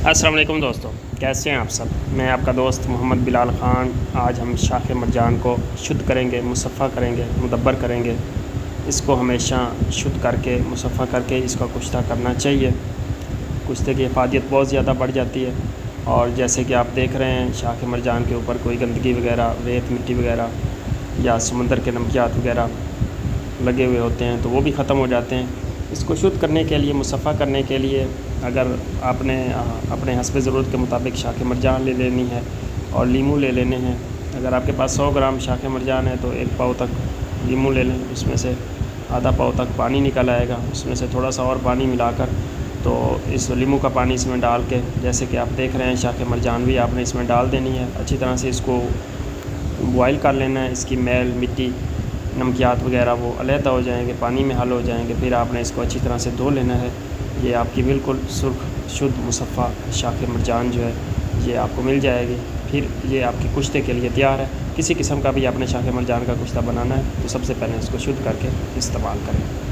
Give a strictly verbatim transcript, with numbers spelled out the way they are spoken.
अस्सलाम वालेकुम दोस्तों, कैसे हैं आप सब। मैं आपका दोस्त मोहम्मद बिलाल ख़ान। आज हम शाख मरजान को शुद्ध करेंगे, मुसफ़ा करेंगे, मुदब्बर करेंगे। इसको हमेशा शुद्ध करके मुसफ़ा करके इसका कुश्ता करना चाहिए। कुश्ते की हिफाजत बहुत ज़्यादा बढ़ जाती है। और जैसे कि आप देख रहे हैं शाख मरजान के ऊपर कोई गंदगी वगैरह, रेत मिट्टी वगैरह या समुंदर के नमकियात वगैरह लगे हुए होते हैं तो वो भी ख़त्म हो जाते हैं। इसको शुद्ध करने के लिए, मुसफ़ा करने के लिए अगर आपने अपने हस्ब ज़रूरत के मुताबिक शाख मरजान ले लेनी है और लीमू ले लेने हैं। अगर आपके पास सौ ग्राम शाख मरजान है तो एक पाव तक लीमू ले लें, उसमें से आधा पाव तक पानी निकल आएगा। उसमें से थोड़ा सा और पानी मिलाकर तो इस लीमू का पानी इसमें डाल के, जैसे कि आप देख रहे हैं शाख मरजान भी आपने इसमें डाल देनी है। अच्छी तरह से इसको बॉयल कर लेना है। इसकी मैल, मिट्टी, नमकियात वगैरह वो अलहदा हो जाएंगे, पानी में हल हो जाएंगे। फिर आपने इसको अच्छी तरह से धो लेना है। ये आपकी बिल्कुल सुर्ख शुद्ध मुसफ़ा शाख मरजान जो है ये आपको मिल जाएगी। फिर ये आपके कुश्ते के लिए तैयार है। किसी किस्म का भी आपने शाख मरजान का कुश्ता बनाना है तो सबसे पहले इसको शुद्ध करके इस्तेमाल करें।